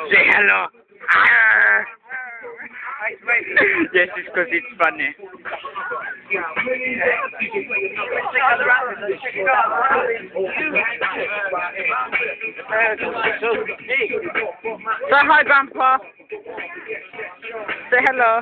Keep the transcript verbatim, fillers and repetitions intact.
Say hello. Arr. Yes, it's because it's funny. Say hi, Grandpa. Say hello.